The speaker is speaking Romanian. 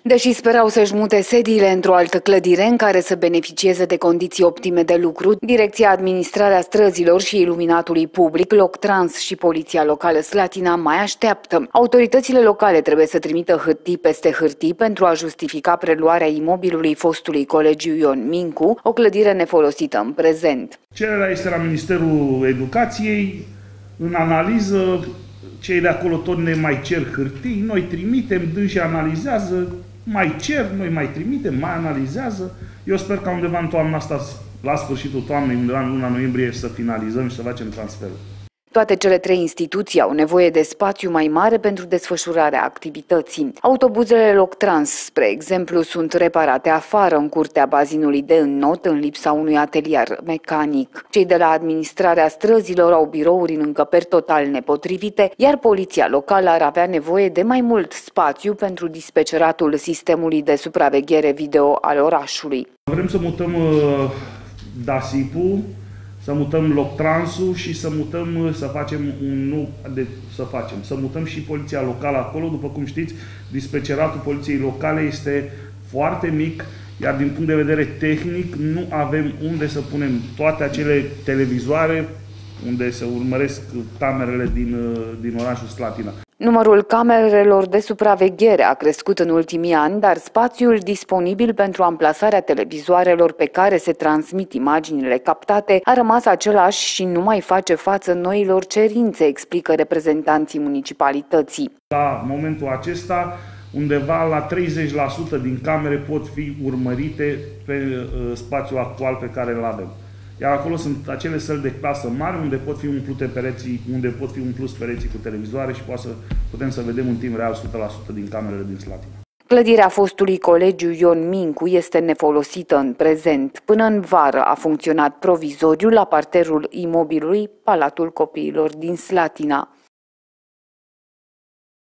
Deși sperau să-și mute sediile într-o altă clădire în care să beneficieze de condiții optime de lucru, Direcția Administrarea Străzilor și Iluminatului Public, Loctrans și Poliția Locală Slatina mai așteaptă. Autoritățile locale trebuie să trimită hârtii peste hârtii pentru a justifica preluarea imobilului fostului colegiu Ion Mincu, o clădire nefolosită în prezent. Cererea este la Ministerul Educației, în analiză. Cei de acolo tot ne mai cer hârtii, noi trimitem, dânsii analizează, mai cer, noi mai trimitem, mai analizează. Eu sper că undeva în toamna asta, la sfârșitul toamnei, undeva în luna noiembrie, să finalizăm și să facem transferul. Toate cele trei instituții au nevoie de spațiu mai mare pentru desfășurarea activității. Autobuzele Loctrans, spre exemplu, sunt reparate afară, în curtea bazinului de înnot, în lipsa unui atelier mecanic. Cei de la administrarea străzilor au birouri în încăperi total nepotrivite, iar poliția locală ar avea nevoie de mai mult spațiu pentru dispeceratul sistemului de supraveghere video al orașului. Vrem să mutăm DASIP-ul, să mutăm Loctransul și să mutăm și poliția locală acolo. După cum știți, dispeceratul poliției locale este foarte mic, iar din punct de vedere tehnic nu avem unde să punem toate acele televizoare unde se urmăresc camerele din orașul Slatina. Numărul camerelor de supraveghere a crescut în ultimii ani, dar spațiul disponibil pentru amplasarea televizoarelor pe care se transmit imaginile captate a rămas același și nu mai face față noilor cerințe, explică reprezentanții municipalității. La momentul acesta, undeva la 30% din camere pot fi urmărite pe spațiul actual pe care îl avem. Iar acolo sunt acele săli de clasă mari unde pot fi umplute pereții, unde pot fi umpluți pereții cu televizoare și putem să vedem în timp real 100% din camerele din Slatina. Clădirea fostului colegiu Ion Mincu este nefolosită în prezent. Până în vară a funcționat provizoriu la parterul imobilului Palatul Copiilor din Slatina.